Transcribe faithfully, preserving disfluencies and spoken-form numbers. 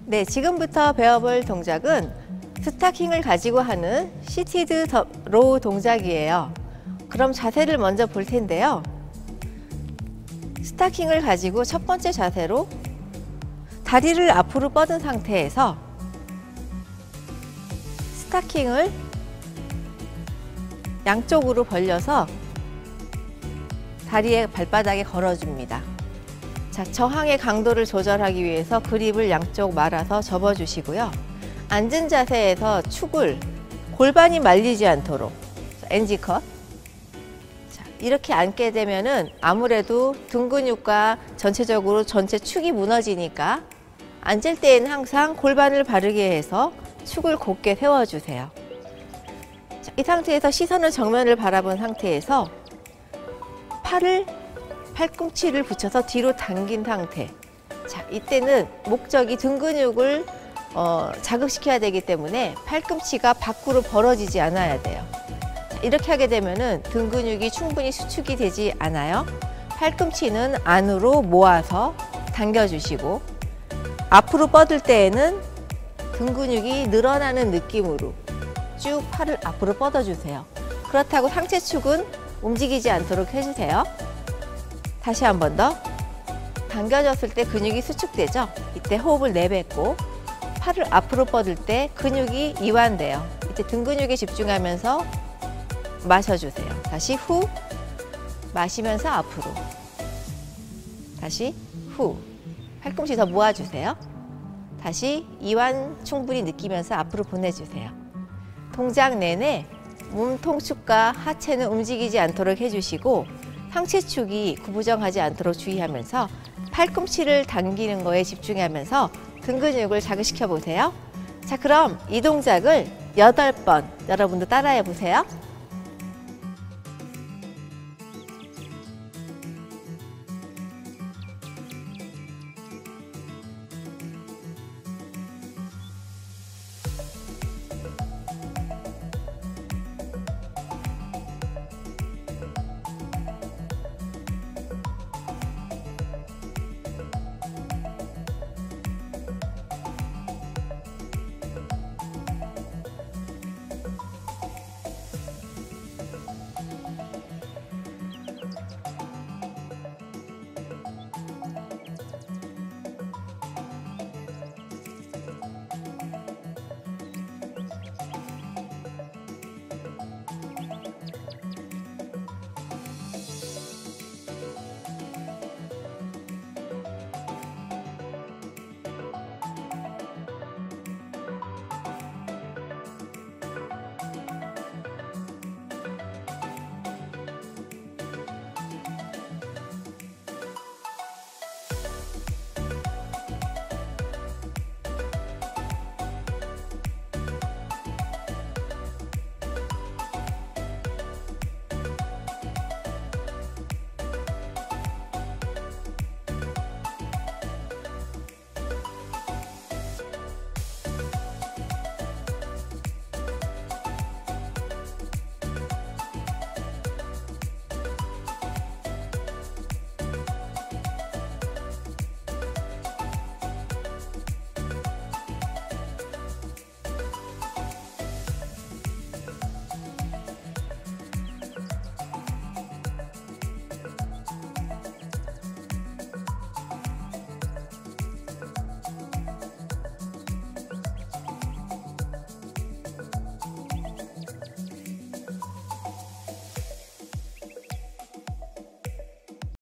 네, 지금부터 배워볼 동작은 스타킹을 가지고 하는 시티드 로우 동작이에요. 그럼 자세를 먼저 볼 텐데요. 스타킹을 가지고 첫 번째 자세로 다리를 앞으로 뻗은 상태에서 스타킹을 양쪽으로 벌려서 다리의 발바닥에 걸어줍니다. 자, 저항의 강도를 조절하기 위해서 그립을 양쪽 말아서 접어주시고요. 앉은 자세에서 축을 골반이 말리지 않도록 엔지 컷. 자, 이렇게 앉게 되면은 아무래도 등 근육과 전체적으로 전체 축이 무너지니까 앉을 때에는 항상 골반을 바르게 해서 축을 곧게 세워주세요. 자, 이 상태에서 시선을 정면을 바라본 상태에서 팔을 팔꿈치를 붙여서 뒤로 당긴 상태. 자, 이때는 목적이 등 근육을 어, 자극시켜야 되기 때문에 팔꿈치가 밖으로 벌어지지 않아야 돼요. 자, 이렇게 하게 되면은 등 근육이 충분히 수축이 되지 않아요. 팔꿈치는 안으로 모아서 당겨주시고 앞으로 뻗을 때에는 등 근육이 늘어나는 느낌으로 쭉 팔을 앞으로 뻗어주세요. 그렇다고 상체축은 움직이지 않도록 해주세요. 다시 한 번 더. 당겨졌을 때 근육이 수축되죠? 이때 호흡을 내뱉고 팔을 앞으로 뻗을 때 근육이 이완돼요. 이때 등 근육에 집중하면서 마셔주세요. 다시 후, 마시면서 앞으로. 다시 후, 팔꿈치 더 모아주세요. 다시 이완 충분히 느끼면서 앞으로 보내주세요. 동작 내내 몸통축과 하체는 움직이지 않도록 해주시고 상체축이 구부정하지 않도록 주의하면서 팔꿈치를 당기는 거에 집중하면서 등 근육을 자극시켜 보세요. 자, 그럼 이 동작을 여덟 번 여러분도 따라해 보세요.